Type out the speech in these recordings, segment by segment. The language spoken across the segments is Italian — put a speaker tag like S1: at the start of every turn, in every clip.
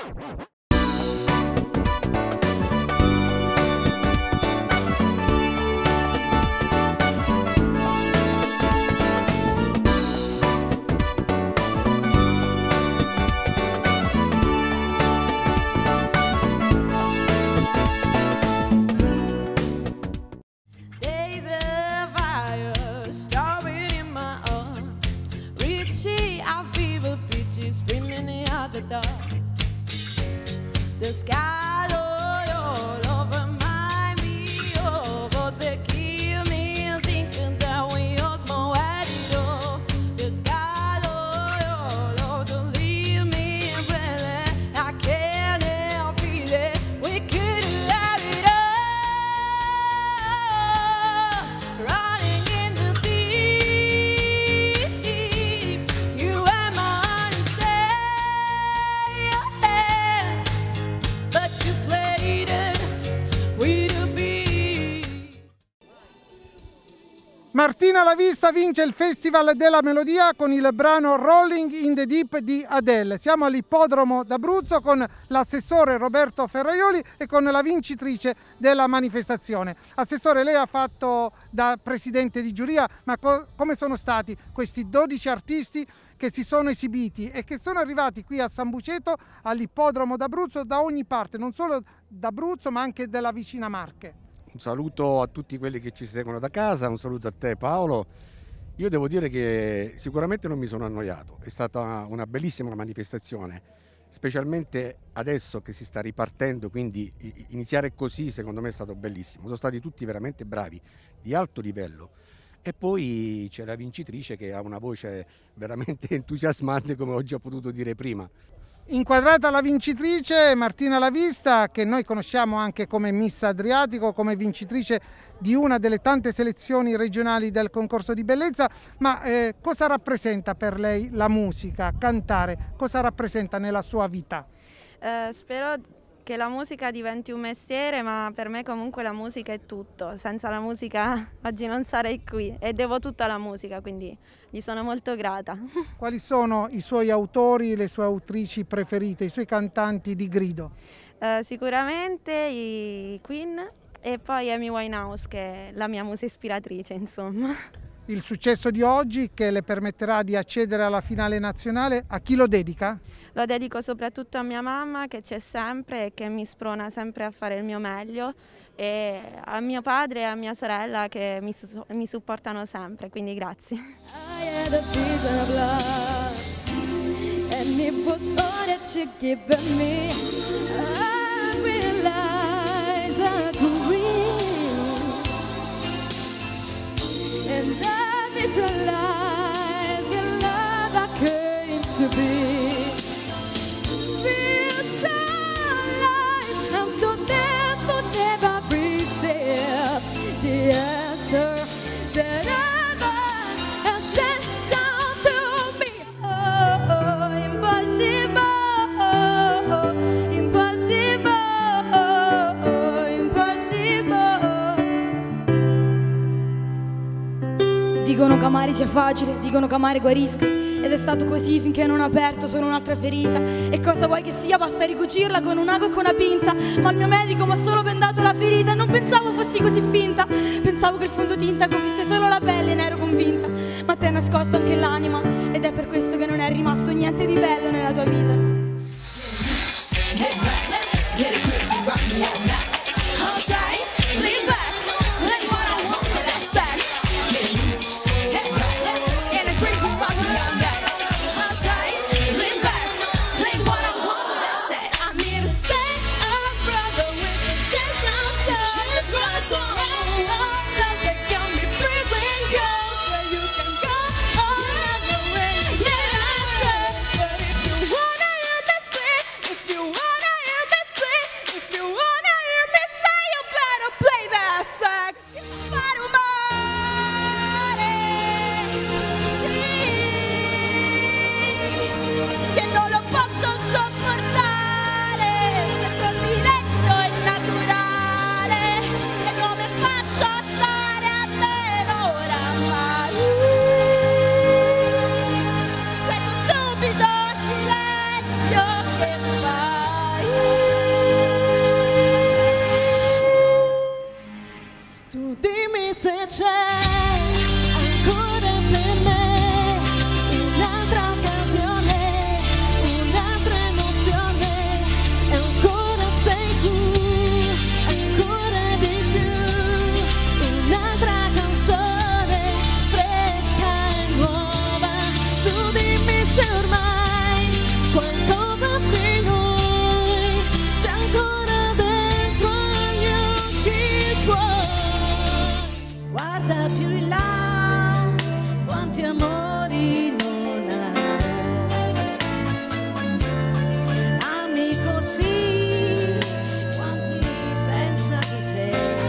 S1: The sky all over my me, oh, but they kill me thinking that we all more at it all. The sky all over to leave me really, I can't help feel it. We could have it all, running in the deep. You and my but you played it with a beat.
S2: Martina La Vista vince il Festival della Melodia con il brano Rolling in the Deep di Adele. Siamo all'Ippodromo d'Abruzzo con l'assessore Roberto Ferraioli e con la vincitrice della manifestazione. Assessore, lei ha fatto da presidente di giuria, ma come sono stati questi 12 artisti che si sono esibiti e che sono arrivati qui a San Buceto, all'Ippodromo d'Abruzzo, da ogni parte, non solo d'Abruzzo ma anche della vicina Marche?
S3: Un saluto a tutti quelli che ci seguono da casa, un saluto a te Paolo. Io devo dire che sicuramente non mi sono annoiato, è stata una bellissima manifestazione, specialmente adesso che si sta ripartendo, quindi iniziare così secondo me è stato bellissimo. Sono stati tutti veramente bravi, di alto livello. E poi c'è la vincitrice che ha una voce veramente entusiasmante, come ho già potuto dire prima.
S2: Inquadrata la vincitrice Martina La Vista, che noi conosciamo anche come Miss Adriatico, come vincitrice di una delle tante selezioni regionali del concorso di bellezza, ma cosa rappresenta per lei la musica, cantare? Cosa rappresenta nella sua vita?
S4: Spero che la musica diventi un mestiere, ma per me comunque la musica è tutto. Senza la musica oggi non sarei qui e devo tutto alla musica, quindi gli sono molto grata.
S2: Quali sono i suoi autori, le sue autrici preferite, i suoi cantanti di grido?
S4: Sicuramente i Queen e poi Amy Winehouse, che è la mia musa ispiratrice, insomma.
S2: Il successo di oggi, che le permetterà di accedere alla finale nazionale, a chi lo dedica?
S4: Lo dedico soprattutto a mia mamma, che c'è sempre e che mi sprona sempre a fare il mio meglio, e a mio padre e a mia sorella che mi supportano sempre, quindi grazie.
S5: Dicono che amare sia facile, dicono che amare guarisca, ed è stato così finché non ho aperto solo un'altra ferita. E cosa vuoi che sia? Basta ricucirla con un ago e con una pinza. Ma il mio medico mi ha solo bendato la ferita e non pensavo fossi così finta. Pensavo che il fondotinta coprisse solo la pelle e ne ero convinta. Ma te hai nascosto anche l'anima, ed è per questo che non è rimasto niente di bello nella tua vita.
S1: ancora per me, un'altra occasione, un'altra emozione, e ancora sei tu, ancora di più, un'altra canzone fresca e nuova. Tu dimmi se ormai qualcosa di noi c'è ancora dentro agli occhi tuoi. Guarda più in là, quanti amori non hai. Ami così, quanti senza di te.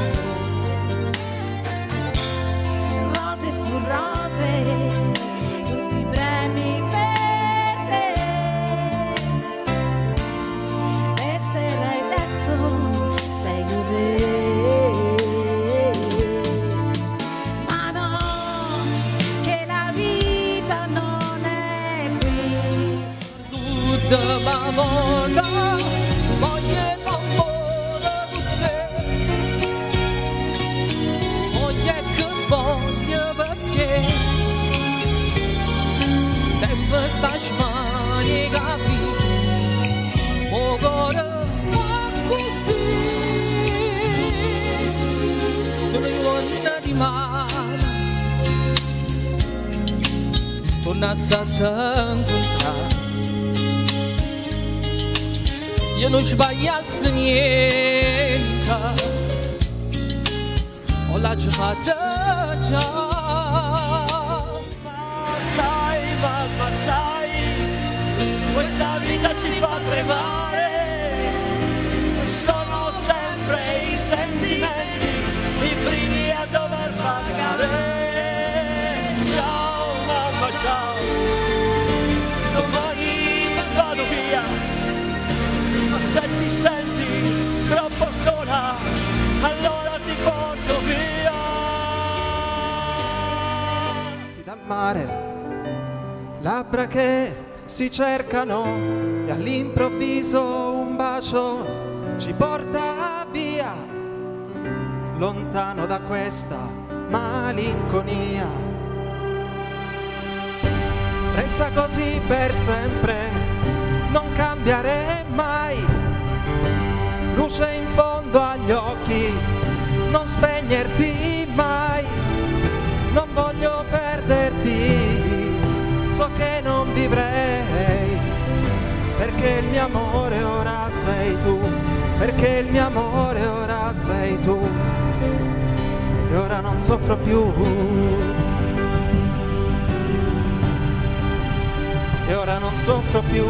S1: Rose su rose, tutti i premi per te. Resterai adesso, sei con me. Ma no, che la vita non è qui. Tutta ma volta, voglio amore con te. Voglio che voglio perché sempre sta smani capi. O cuore va così, sono in onda di mare. Tornassi a t'incontrare, io non sbagliassi niente, ho la giocata già.
S6: Ma sai, questa vita ci fa tremare, sono sempre i sentimenti i primi a dover pagare. Ciao mamma, ciao, domani vado via, ma se ti senti troppo sola, allora ti porto via.
S7: Dal mare, labbra che si cercano e all'improvviso un bacio ci porta via, lontano da questa malinconia. Resta così per sempre, non cambiare mai, luce in fondo agli occhi, non spegnerti mai, non voglio perderti, so che non vivrei, perché il mio amore ora sei tu, perché il mio amore ora sei tu, e ora non soffro più, e ora non soffro più.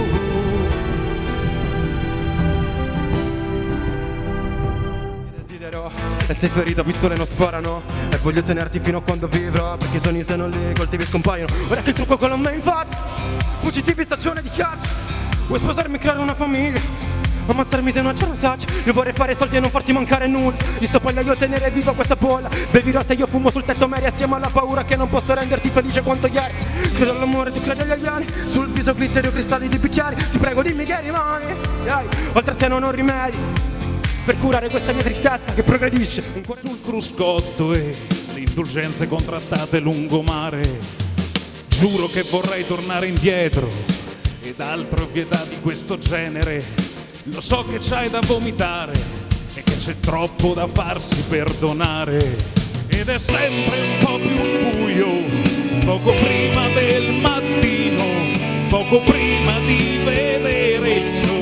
S8: Desidero essere ferito, pistole non sparano, e voglio tenerti fino a quando vivrò, perché i sogni se non li coltivi scompaiono. Ora che il trucco con la main infatti, fuggitivi stagione di caccia, vuoi sposarmi e creare una famiglia, ammazzarmi se non c'è una traccia. Io vorrei fare soldi e non farti mancare nulla, di sto pagliaio tenere viva questa bolla. Bevi rosa e io fumo sul tetto meri, assieme alla paura che non posso renderti felice quanto ieri. Credo all'amore, tu credi agli alieni, sul viso glitter e cristalli di bicchieri. Ti prego dimmi che rimani, oltre a te non ho rimedi per curare questa mia tristezza che progredisce.
S9: Sul cruscotto e le indulgenze contrattate lungomare, giuro che vorrei tornare indietro ed altre ovvietà di questo genere. Lo so che c'hai da vomitare e che c'è troppo da farsi perdonare, ed è sempre un po' più buio, poco prima del mattino, poco prima di vedere il sole.